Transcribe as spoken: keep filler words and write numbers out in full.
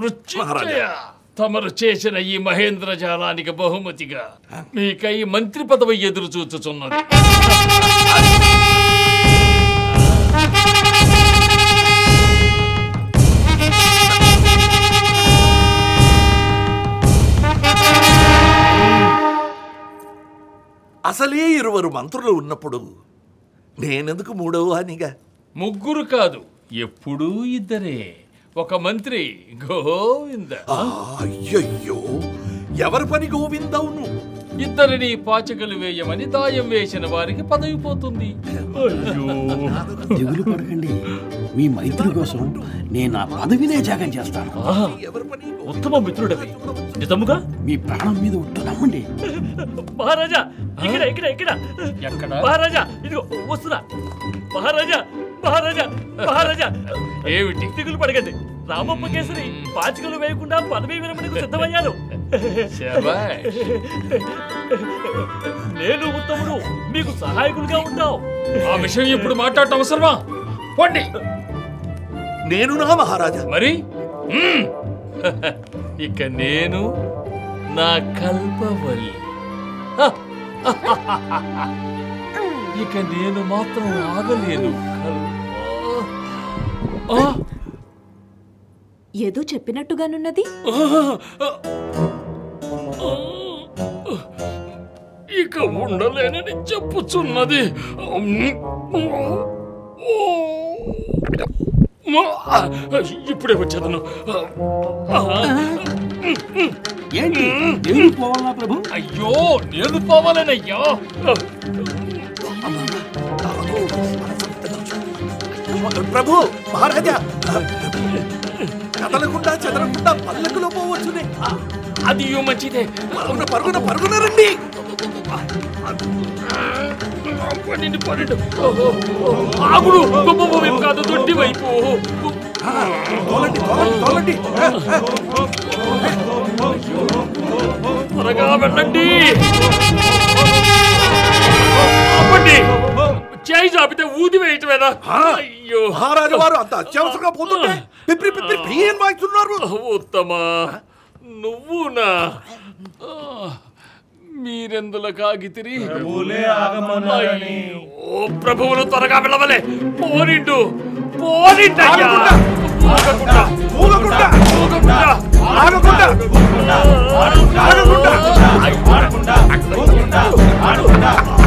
మృత్యుంజయ తమరు చేసిన ఈ మహేంద్ర జాలానికి బహుమతిగా మీకై మంత్రి పదవి ఎదురు చూచుచున్నది. అసలే ఇరువురు మంత్రులు ఉన్నప్పుడు నేనెందుకు మూడవ అనిగా? ముగ్గురు కాదు, ఎప్పుడూ ఇద్దరే. ఒక మంత్రి గోవింద. అయ్యయ్యో, ఎవరి పని గోవిందవును? ఇద్దరిని పాచికలు వేయమని దాయం వేసిన వారికి పదవి పోతుంది. దిగులు పడకండి, మీ మైత్రి కోసం నేను ఆ పదవినే త్యాగం చేస్తాను. ఉత్తమ మిత్రుడవి, నిజముగా మీ ప్రాణం మీద ఒట్టు నమ్మండి. మహారాజా, ఇక్కడ ఇక్కడ ఇక్కడ ఎక్కడ? మహారాజా, ఇదిగో వస్తున్నా. మహారాజా మహారాజా మహారాజా ఏమిటి? దిగులు పడకండి, రామప్ప కేసరి పాచికలు వేయకుండా పదవి విరమణకు సిద్ధమయ్యాను. నేను ఉత్తముడు మీకు సహాయకులుగా ఉంటావు. ఆ విషయం ఇప్పుడు మాట్లాడటం అవసరమా? పోండి. నేను నా మహారాజా. మరి ఇక నేను నా కల్పవల్లి. ఇక నేను మాత్రం ఆగలేను. ఏదో చెప్పినట్టుగానున్నది. ఇక ఉండలేనని చెప్పుచున్నది. ఇప్పుడే వచ్చేదను. ఏంటి నేను పోవాలా ప్రభు? అయ్యో, నేను పోవాలనయ్యా. ప్రభు, మహారాజా, కదలకుండా చెదరకుండా పల్లకులో పోవచ్చునే. అది మంచిదే. పరుగున పరుగున పరుగున రండి. పన్నెండు పన్నెండు ఆగుడు. గొప్ప వైపు కాదు, దొడ్డి వైపు. తోలండి తోలండి తోలండి. త్వరగా వెళ్ళండి. చేయి చాపితే ఊది వేయటమేనా? అయ్యో, మహారాజు వారు అంత అత్యవసరంగా పోతుంటే పిప్పి పిప్పి పియ్యని వాయిస్తున్నారు. ఉత్తమా, నువ్వునా? మీరెందుల కాగితిరి? ఓ ప్రభువులు త్వరగా వెళ్ళవలే. పోనిండు పోనిండయ్యా. ఆగకుండా